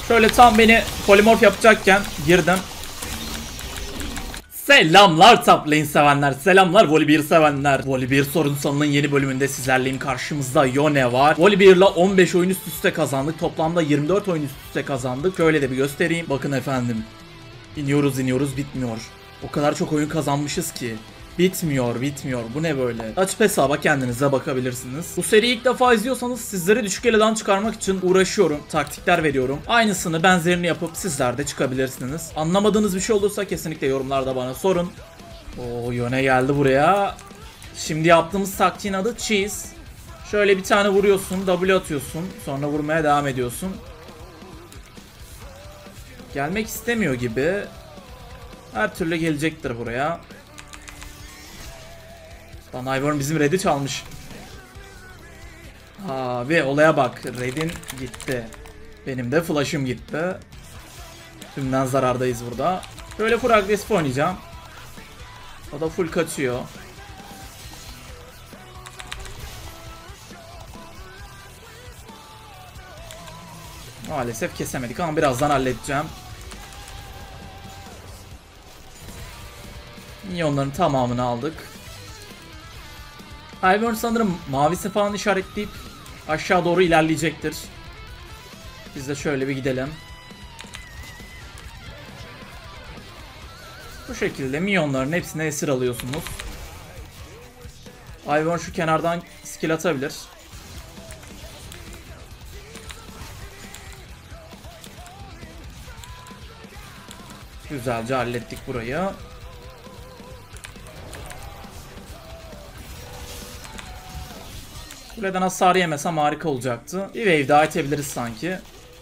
Şöyle tam beni polimorf yapacakken girdim. Selamlar top lane sevenler, selamlar Volibear sevenler. Volibear sorunsalının yeni bölümünde sizlerleyim. Karşımızda Yone var. Volibear'la 15 oyun üst üste kazandık. Toplamda 24 oyun üst üste kazandık. Şöyle de bir göstereyim. Bakın efendim. İniyoruz bitmiyor. O kadar çok oyun kazanmışız ki. Bitmiyor. Bu ne böyle? Açıp hesaba kendinize bakabilirsiniz. Bu seriyi ilk defa izliyorsanız sizleri düşük eleden çıkarmak için uğraşıyorum. Taktikler veriyorum. Aynısını benzerini yapıp sizler de çıkabilirsiniz. Anlamadığınız bir şey olursa kesinlikle yorumlarda bana sorun. Oo, Yone geldi buraya. Şimdi yaptığımız taktiğin adı Cheese. Şöyle bir tane vuruyorsun, W atıyorsun. Sonra vurmaya devam ediyorsun. Gelmek istemiyor gibi. Her türlü gelecektir buraya. Lan Ivern bizim red'i çalmış. Abi olaya bak. Red'in gitti. Benim de flash'ım gitti. Tümden zarardayız burada. Şöyle full agresif oynayacağım. O da full kaçıyor. Maalesef kesemedik ama birazdan halledeceğim. Minyonların tamamını aldık. Ivern sanırım mavisi falan işaretleyip aşağı doğru ilerleyecektir. Biz de şöyle bir gidelim. Bu şekilde minyonların hepsine esir alıyorsunuz. Ivern şu kenardan skill atabilir. Güzelce hallettik burayı. Kuleden hasar yemesem harika olacaktı. Bir wave daha itebiliriz sanki.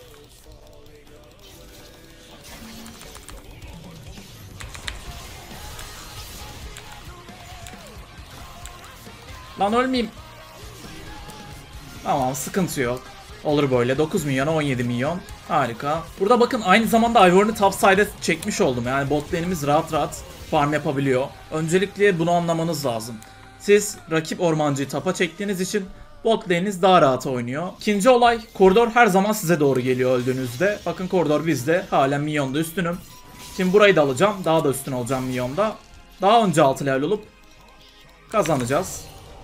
Lan ölmeyeyim. Tamam, sıkıntı yok. Olur böyle. 9 milyona 17 milyon. Harika. Burada bakın aynı zamanda Ivern'ı top side'e çekmiş oldum. Yani bot lane'imiz rahat farm yapabiliyor. Öncelikle bunu anlamanız lazım. Siz rakip ormancıyı tapa çektiğiniz için bot lane'iniz daha rahat oynuyor. İkinci olay, koridor her zaman size doğru geliyor öldüğünüzde. Bakın koridor bizde. Halen minyonda üstünüm. Şimdi burayı da alacağım. Daha da üstün olacağım minyonda. Daha önce 6 level olup kazanacağız.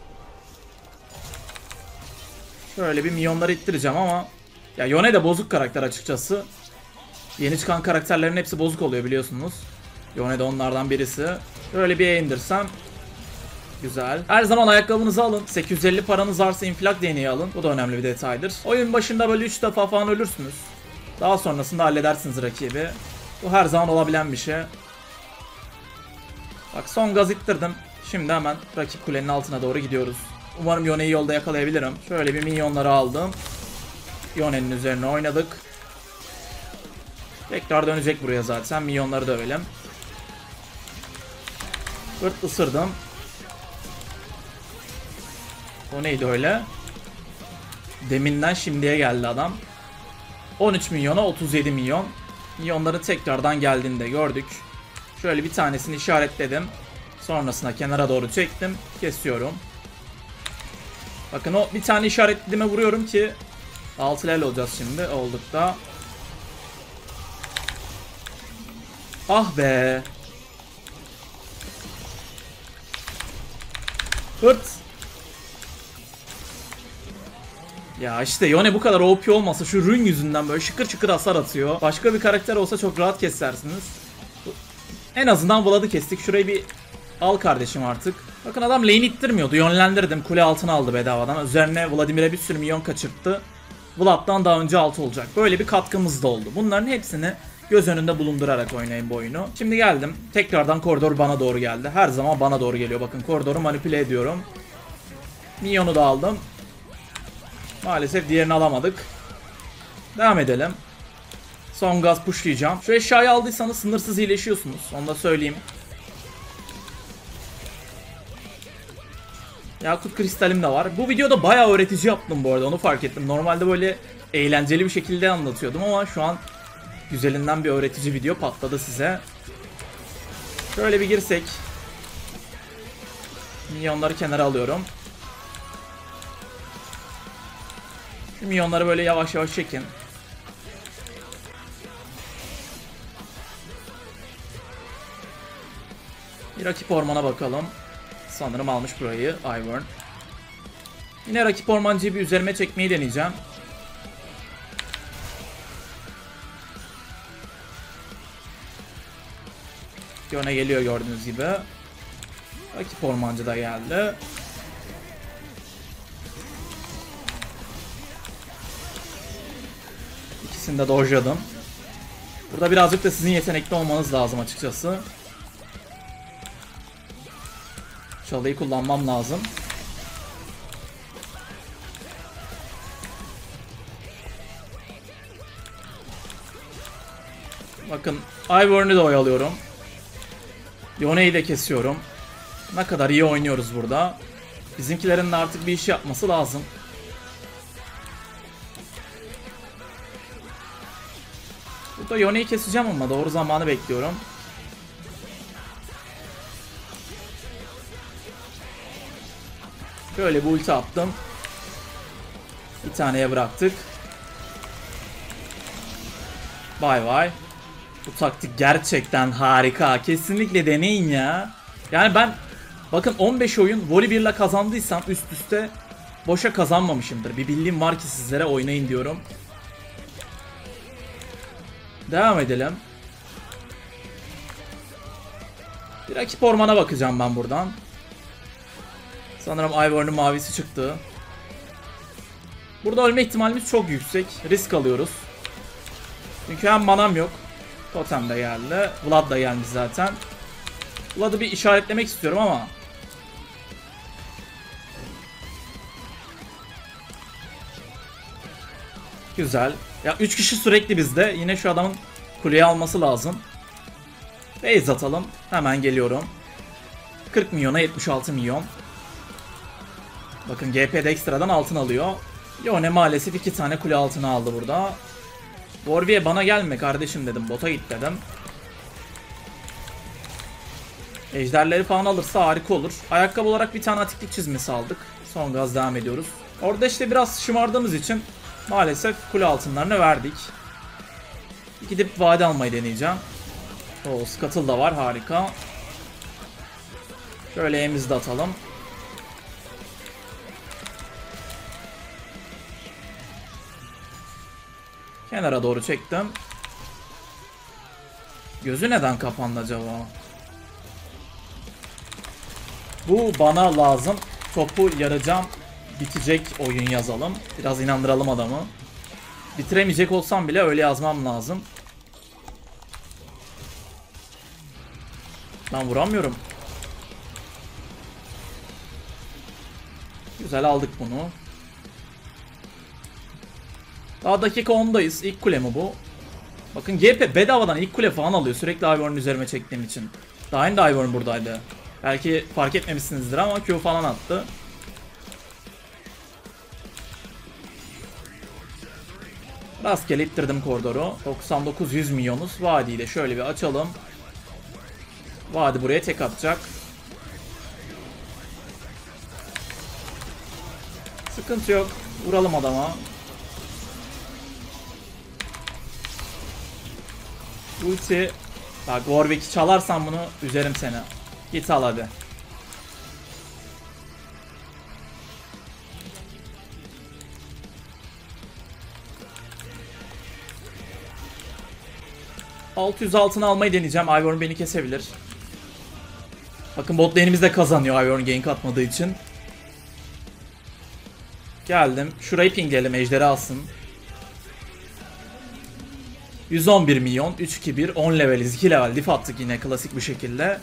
Şöyle bir minyonları ittireceğim ama ya Yone de bozuk karakter açıkçası. Yeni çıkan karakterlerin hepsi bozuk oluyor biliyorsunuz. Yone de onlardan birisi. Şöyle bir indirsem. Güzel. Her zaman ayakkabınızı alın. 850 paranız varsa infilak değneği alın. Bu da önemli bir detaydır. Oyun başında böyle 3 defa falan ölürsünüz. Daha sonrasında halledersiniz rakibi. Bu her zaman olabilen bir şey. Bak son gaz ittirdim. Şimdi hemen rakip kulenin altına doğru gidiyoruz. Umarım Yone'yi yolda yakalayabilirim. Şöyle bir minyonları aldım. Yone'nin üzerine oynadık. Tekrar dönecek buraya zaten. Minyonları da öyle. Hırt ısırdım. O neydi öyle? Deminden şimdiye geldi adam. 13 milyona 37 milyon. Milyonları tekrardan geldiğinde gördük. Şöyle bir tanesini işaretledim. Sonrasında kenara doğru çektim. Kesiyorum. Bakın o bir tane işaretlediğime vuruyorum ki 6 level olacağız şimdi. Olduk da. Ah be. Hırt. Ya işte Yone bu kadar OP olmasa şu rün yüzünden böyle şıkır şıkır hasar atıyor. Başka bir karakter olsa çok rahat kesersiniz. En azından Vlad'ı kestik. Şurayı bir al kardeşim artık. Bakın adam lane ittirmiyordu. Yönlendirdim. Kule altına aldı bedavadan. Üzerine Vladimir'e bir sürü milyon kaçırttı. Vlad'dan daha önce 6 olacak. Böyle bir katkımız da oldu. Bunların hepsini göz önünde bulundurarak oynayın bu oyunu. Şimdi geldim. Tekrardan koridor bana doğru geldi. Her zaman bana doğru geliyor. Bakın koridoru manipüle ediyorum. Minyonu da aldım. Maalesef diğerini alamadık. Devam edelim. Son gaz pushlayacağım. Şu eşyayı aldıysanız sınırsız iyileşiyorsunuz. Onu da söyleyeyim. Yakut kristalim de var. Bu videoda bayağı öğretici yaptım bu arada. Onu fark ettim. Normalde böyle eğlenceli bir şekilde anlatıyordum ama şu an güzelinden bir öğretici video patladı size. Şöyle bir girsek. Minyonları kenara alıyorum. Şu minyonları böyle yavaş yavaş çekin. Bir rakip ormana bakalım. Sanırım almış burayı Ivern. Yine rakip ormancıyı bir üzerime çekmeyi deneyeceğim. Yone geliyor gördüğünüz gibi. Rakip ormancı da geldi. İkisini de dojladım. Burada birazcık da sizin yetenekli olmanız lazım açıkçası. Çalıyı kullanmam lazım. Bakın Ivern'ı da oyalıyorum. Yone'yi de kesiyorum. Ne kadar iyi oynuyoruz burada. Bizimkilerin de artık bir iş yapması lazım. Burada Yone'yi keseceğim ama doğru zamanı bekliyorum. Böyle bir ulti attım. Bir taneye bıraktık. Bay bay. Bu taktik gerçekten harika. Kesinlikle deneyin ya. Yani ben bakın 15 oyun Voli 1 ile kazandıysam üst üste boşa kazanmamışımdır. Bir bildiğim var ki sizlere oynayın diyorum. Devam edelim. Bir rakip ormana bakacağım ben buradan. Sanırım Ivern'ın mavisi çıktı. Burada ölme ihtimalimiz çok yüksek. Risk alıyoruz. Çünkü hem manam yok. Totem de geldi. Vlad da gelmiş zaten. Vlad'ı bir işaretlemek istiyorum ama. Güzel. Ya 3 kişi sürekli bizde. Yine şu adamın kuleyi alması lazım. Base atalım. Hemen geliyorum. 40 milyona 76 milyon. Bakın GP'de ekstradan altın alıyor. Yone maalesef 2 tane kule altını aldı burada. Warwick'e bana gelme kardeşim dedim. Bota git dedim. Ejderleri falan alırsa harika olur. Ayakkabı olarak bir tane atiklik çizmesi aldık. Son gaz devam ediyoruz. Orada işte biraz şımardığımız için maalesef kule altınlarını verdik. Gidip vade almayı deneyeceğim. Oo, Scuttle da var, harika. Şöyle E'mizi de atalım. Kenara doğru çektim. Gözü neden kapandı acaba? Bu bana lazım. Topu yaracağım. Bitecek oyun yazalım. Biraz inandıralım adamı. Bitiremeyecek olsam bile öyle yazmam lazım. Ben vuramıyorum. Güzel, aldık bunu. Daha dakika 10'dayız. İlk kule mi bu? Bakın GP bedavadan ilk kule falan alıyor. Sürekli Ivern'ı üzerime çektiğim için. Daha önce Ivern buradaydı. Belki fark etmemişsinizdir ama Q falan attı. Rastgele ittirdim koridoru. 99-100 milyonuz. Vadiyi de şöyle bir açalım. Vadi buraya tek atacak. Sıkıntı yok. Vuralım adama. Ulti. Bak Warwick çalarsan bunu üzerim seni. Git al hadi. ...600 altını almayı deneyeceğim. Ivern beni kesebilir. Bakın bot lane'imiz de kazanıyor Ivern gank atmadığı için. Geldim. Şurayı pingleyelim, ejderi alsın. 111 milyon. 3-2-1. 10 leveliz. 2 level diff attık yine klasik bir şekilde.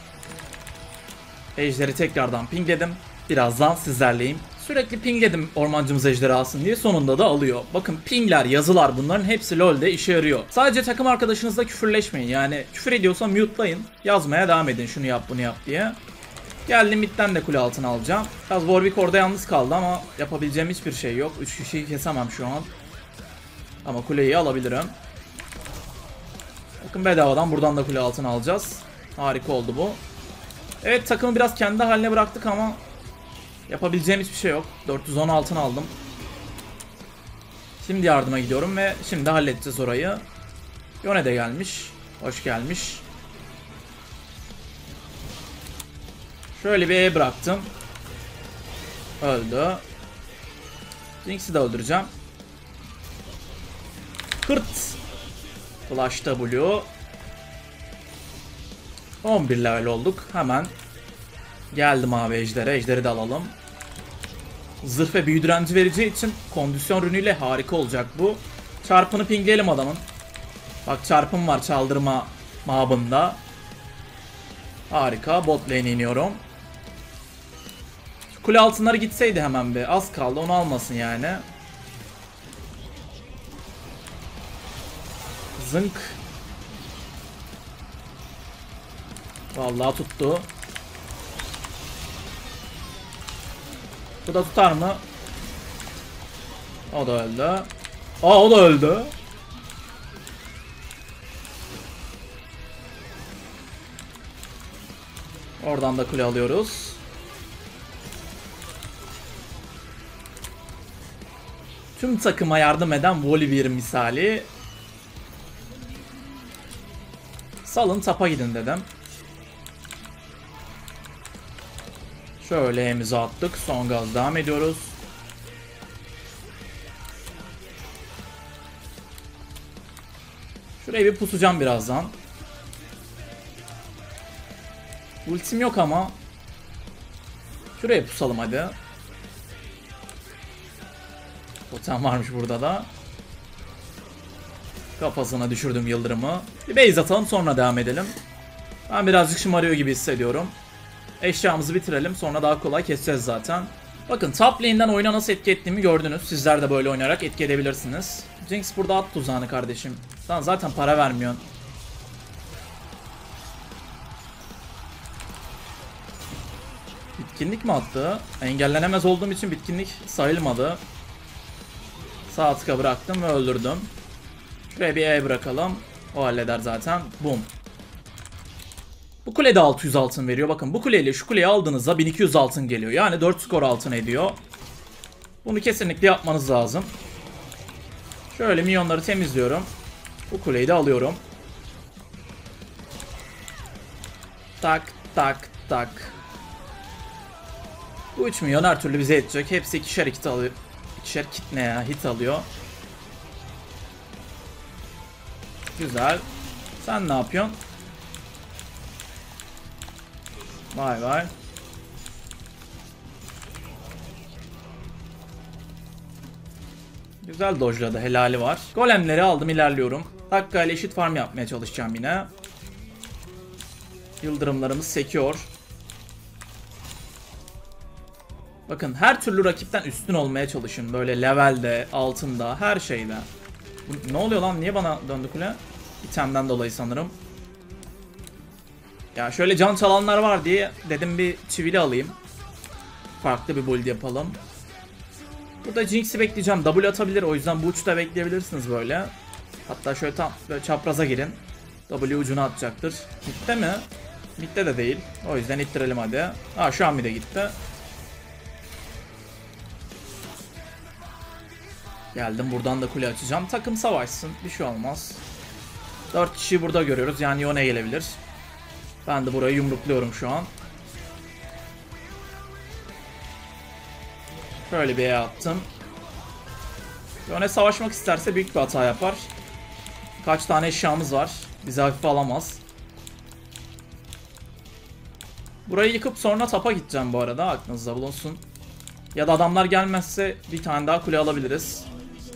Ejderi tekrardan pingledim. Birazdan sizlerleyim. Sürekli pingledim ormancımız ejderi alsın diye, sonunda da alıyor. Bakın pingler, yazılar, bunların hepsi LoL'de işe yarıyor. Sadece takım arkadaşınızla küfürleşmeyin. Yani küfür ediyorsa mute'layın. Yazmaya devam edin, şunu yap bunu yap diye. Geldim midden de kule altına alacağım. Biraz Warwick orada yalnız kaldı ama yapabileceğim hiçbir şey yok. 3 kişiyi kesemem şu an. Ama kuleyi alabilirim. Bakın bedavadan buradan da kule altına alacağız. Harika oldu bu. Evet, takımı biraz kendi haline bıraktık ama yapabileceğim hiçbir şey yok. 410 altın aldım. Şimdi yardıma gidiyorum ve şimdi halledeceğiz orayı. Yone de gelmiş. Hoş gelmiş. Şöyle bir E bıraktım. Öldü. Jinx'i de öldüreceğim. Kırt. Flash W. 11 level olduk. Hemen geldim abi ejdere. Ejderi de alalım. Zırh ve büyü direnci vereceği için kondisyon rünüyle harika olacak bu. Çarpını pingleyelim adamın. Bak çarpım var çaldırma mabında. Harika. Bot lane'e iniyorum. Kule altınları gitseydi hemen bir. Az kaldı. Onu almasın yani. Zınk. Vallahi tuttu. Bu da tutar mı? O da öldü. Aa o da öldü. Oradan da kule alıyoruz. Tüm takıma yardım eden Volibear misali. Salın tapa gidin dedim. Şöyle E'mizi attık. Son gaz devam ediyoruz. Şurayı bir pusacağım birazdan. Ultim yok ama. Şuraya pusalım hadi. Totem varmış burada da. Kafasına düşürdüm yıldırımı. Bir base atalım sonra devam edelim. Ben birazcık şımarıyor gibi hissediyorum. Eşyamızı bitirelim sonra daha kolay keseceğiz zaten. Bakın top lane'den oyuna nasıl etki ettiğimi gördünüz. Sizler de böyle oynayarak etki edebilirsiniz. Jinx burada at tuzağını kardeşim. Sen zaten para vermiyorsun. Bitkinlik mi attı? Engellenemez olduğum için bitkinlik sayılmadı. Sağ tıka bıraktım ve öldürdüm. Şuraya bir E bırakalım. O halleder zaten. Boom. Bu kule de 600 altın veriyor. Bakın bu kuleyle şu kuleyi aldığınızda 1200 altın geliyor. Yani 4 skor altın ediyor. Bunu kesinlikle yapmanız lazım. Şöyle minyonları temizliyorum. Bu kuleyi de alıyorum. Tak tak tak. Bu 3 milyon her türlü bize yetecek. Hepsi ikişer hit alıyor. İkişer kit ne ya? Hit alıyor. Güzel. Sen ne yapıyorsun? Vay vay. Güzel dojladı. Helali var. Golemleri aldım ilerliyorum. Dakika ile eşit farm yapmaya çalışacağım yine. Yıldırımlarımız sekiyor. Bakın her türlü rakipten üstün olmaya çalışın. Böyle levelde, altında, her şeyde. Ne oluyor lan? Niye bana döndü kule? İtemden dolayı sanırım. Ya şöyle can çalanlar var diye dedim bir çivili alayım. Farklı bir build yapalım. Burada Jinx'i bekleyeceğim. W atabilir. O yüzden bu uçta bekleyebilirsiniz böyle. Hatta şöyle tam böyle çapraza girin. W ucuna atacaktır. Mid'de mi? Mid'de de değil. O yüzden ittirelim hadi. Aa şu an mid'e gitti. Geldim buradan da kule açacağım. Takım savaşsın. Bir şey olmaz. 4 kişiyi burada görüyoruz. Yani Yone gelebilir. Ben de burayı yumrukluyorum şu an. Şöyle bir E attım. Yone savaşmak isterse büyük bir hata yapar. Kaç tane eşyamız var. Bizi hafife alamaz. Burayı yıkıp sonra tapa gideceğim bu arada. Aklınızda bulunsun. Ya da adamlar gelmezse bir tane daha kule alabiliriz.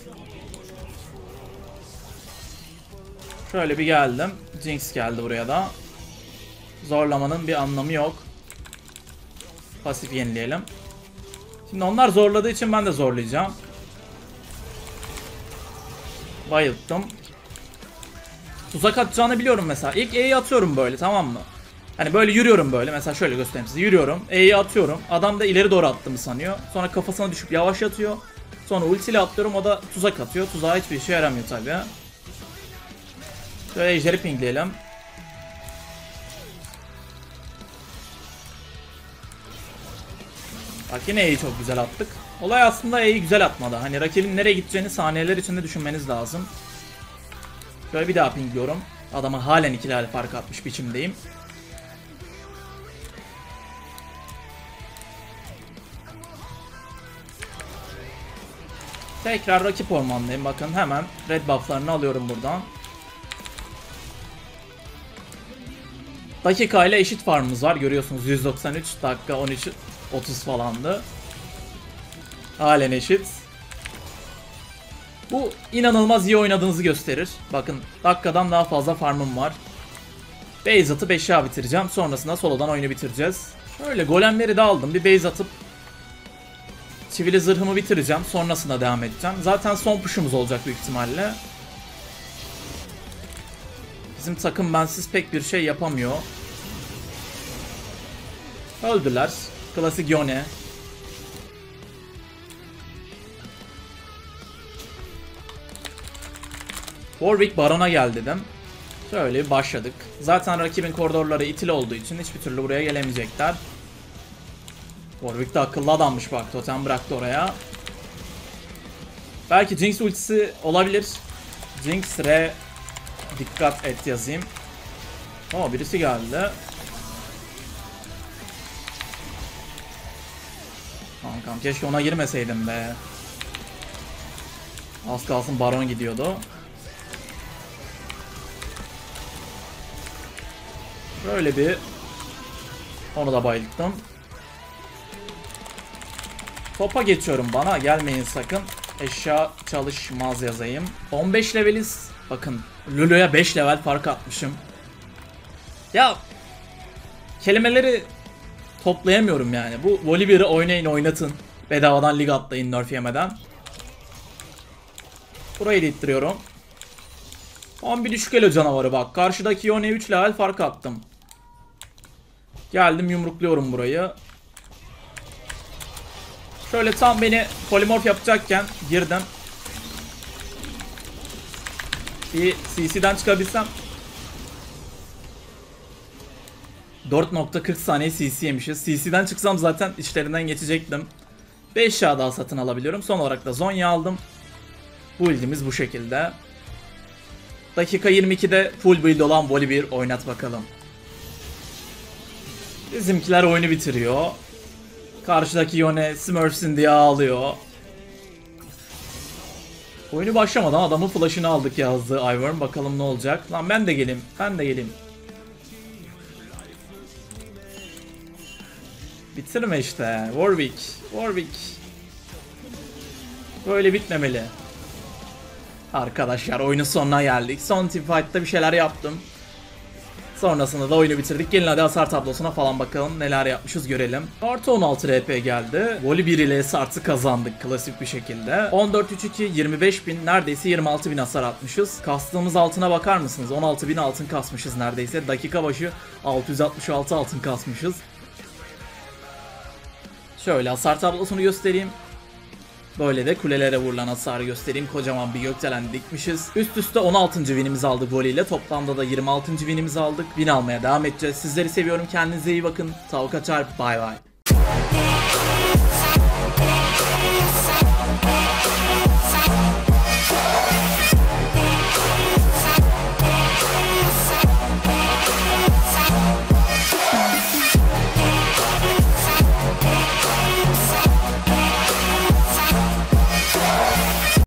Şöyle bir geldim. Jinx geldi buraya da. Zorlamanın bir anlamı yok. Pasif yenileyelim. Şimdi onlar zorladığı için ben de zorlayacağım. Bayılttım. Tuzak atacağını biliyorum mesela. İlk E'yi atıyorum böyle, tamam mı? Hani böyle yürüyorum böyle. Mesela şöyle göstereyim size. Yürüyorum. E'yi atıyorum. Adam da ileri doğru attığımı sanıyor. Sonra kafasına düşüp yavaşlatıyor. Sonra ultiyle atlıyorum. O da tuzak atıyor. Tuzağa hiçbir işe yaramıyor tabii. Şöyle ejderi pingleyelim. Bak yine E'yi çok güzel attık. Olay aslında E'yi güzel atmadı. Hani rakibin nereye gideceğini saniyeler içinde düşünmeniz lazım. Şöyle bir daha pingliyorum. Adama halen 2 level fark atmış biçimdeyim. Tekrar rakip ormandayım. Bakın hemen red bufflarını alıyorum buradan. Dakika ile eşit farmımız var. Görüyorsunuz 193 dakika 13 30 falandı. Halen eşit. Bu inanılmaz iyi oynadığınızı gösterir. Bakın dakikadan daha fazla farmım var. Base atıp eşya bitireceğim. Sonrasında solodan oyunu bitireceğiz. Şöyle golemleri de aldım. Bir base atıp çivili zırhımı bitireceğim. Sonrasında devam edeceğim. Zaten son push'umuz olacak büyük ihtimalle. Bizim takım bensiz pek bir şey yapamıyor. Öldüler. Klasik Yone. Warwick Baron'a gel dedim. Şöyle başladık. Zaten rakibin koridorları itil olduğu için hiçbir türlü buraya gelemeyecekler. Warwick de akıllı adammış bak. Totem bıraktı oraya. Belki Jinx ultisi olabilir. Jinx re dikkat et yazayım. Oo, birisi geldi. Kankam keşke ona girmeseydim be. Az kalsın Baron gidiyordu. Böyle bir onu da bayılttım. Topa geçiyorum, bana gelmeyin sakın. Eşya çalışmaz yazayım. 15 leveliz. Bakın Lulu'ya 5 level fark atmışım. Ya kelimeleri toplayamıyorum yani. Bu Volibear'ı oynayın oynatın. Bedavadan lig atlayın nerf yemeden. Burayı da ittiriyorum. 11 düşük elo canavarı bak. Karşıdaki Yone'ye 3 level fark attım. Geldim yumrukluyorum burayı. Şöyle tam beni polimorf yapacakken girdim. Bir CC'den çıkabilsem. 4.40 saniye CC yemişiz. CC'den çıksam zaten içlerinden geçecektim. 5 eşya daha satın alabiliyorum. Son olarak da Zonya aldım. Build'imiz bu şekilde. Dakika 22'de full build olan Volibear oynat bakalım. Bizimkiler oyunu bitiriyor. Karşıdaki Yone Smurfs'in diye ağlıyor. Oyunu başlamadan adamın flash'ını aldık yazdı Ivern. Bakalım ne olacak. Lan ben de geleyim. Ben de geleyim. Bitirme işte. Warwick. Warwick. Böyle bitmemeli. Arkadaşlar oyunun sonuna geldik. Son teamfight'ta bir şeyler yaptım. Sonrasında da oyunu bitirdik. Gelin hadi hasar tablosuna falan bakalım neler yapmışız görelim. Artı 16 RP geldi. Volibear ile Sart'ı kazandık klasik bir şekilde. 14-3-2 25.000 neredeyse 26.000 hasar atmışız. Kastığımız altına bakar mısınız? 16.000 altın kasmışız neredeyse. Dakika başı 666 altın kasmışız. Şöyle hasar tablosunu göstereyim. Böyle de kulelere vurulan hasarı göstereyim. Kocaman bir gökdelen dikmişiz. Üst üste 16. winimizi aldık voley ile. Toplamda da 26. winimizi aldık. Win almaya devam edeceğiz. Sizleri seviyorum. Kendinize iyi bakın. Tavuk açar. Bay bay.